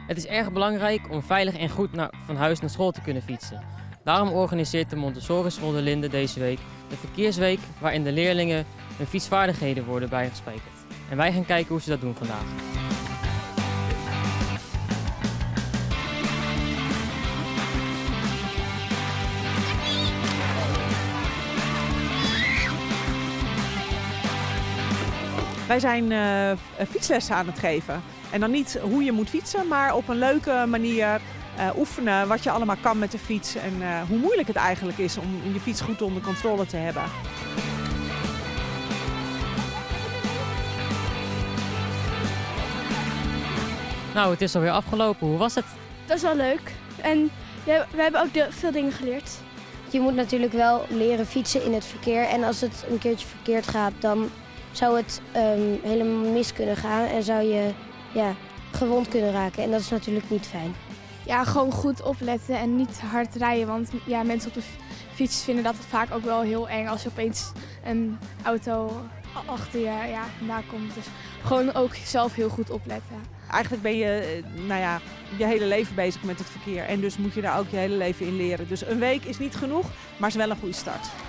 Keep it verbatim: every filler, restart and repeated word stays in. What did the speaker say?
Het is erg belangrijk om veilig en goed naar, van huis naar school te kunnen fietsen. Daarom organiseert de Montessori School de Linde deze week de verkeersweek waarin de leerlingen hun fietsvaardigheden worden bijgespijkerd. En wij gaan kijken hoe ze dat doen vandaag. Wij zijn uh, fietslessen aan het geven. En dan niet hoe je moet fietsen, maar op een leuke manier uh, oefenen wat je allemaal kan met de fiets. En uh, hoe moeilijk het eigenlijk is om je fiets goed onder controle te hebben. Nou, het is alweer afgelopen. Hoe was het? Dat is wel leuk. En ja, we hebben ook de, veel dingen geleerd. Je moet natuurlijk wel leren fietsen in het verkeer. En als het een keertje verkeerd gaat, dan zou het um, helemaal mis kunnen gaan en zou je ja, gewond kunnen raken. En dat is natuurlijk niet fijn. Ja, gewoon goed opletten en niet hard rijden. Want ja, mensen op de fiets vinden dat vaak ook wel heel eng als je opeens een auto achter je ja, vandaan komt. Dus gewoon ook zelf heel goed opletten. Eigenlijk ben je nou ja, je hele leven bezig met het verkeer. En dus moet je daar ook je hele leven in leren. Dus een week is niet genoeg, maar is wel een goede start.